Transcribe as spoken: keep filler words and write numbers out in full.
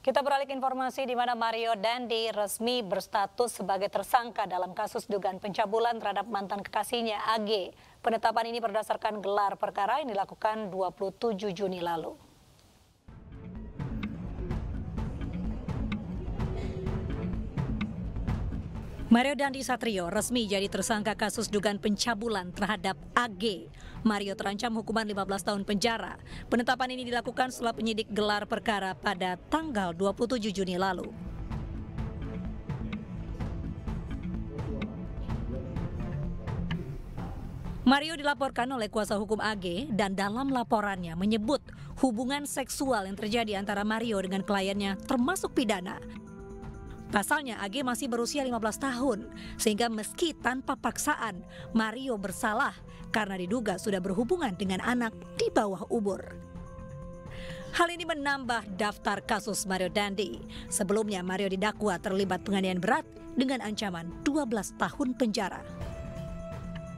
Kita beralih ke informasi di mana Mario Dandi resmi berstatus sebagai tersangka dalam kasus dugaan pencabulan terhadap mantan kekasihnya A G. Penetapan ini berdasarkan gelar perkara yang dilakukan dua puluh tujuh Juni lalu. Mario Dandi Satrio resmi jadi tersangka kasus dugaan pencabulan terhadap A G. Mario terancam hukuman lima belas tahun penjara. Penetapan ini dilakukan setelah penyidik gelar perkara pada tanggal dua puluh tujuh Juni lalu. Mario dilaporkan oleh kuasa hukum A G dan dalam laporannya menyebut hubungan seksual yang terjadi antara Mario dengan kliennya termasuk pidana. Pasalnya A G masih berusia lima belas tahun, sehingga meski tanpa paksaan, Mario bersalah karena diduga sudah berhubungan dengan anak di bawah umur. Hal ini menambah daftar kasus Mario Dandi. Sebelumnya Mario didakwa terlibat penganiayaan berat dengan ancaman dua belas tahun penjara.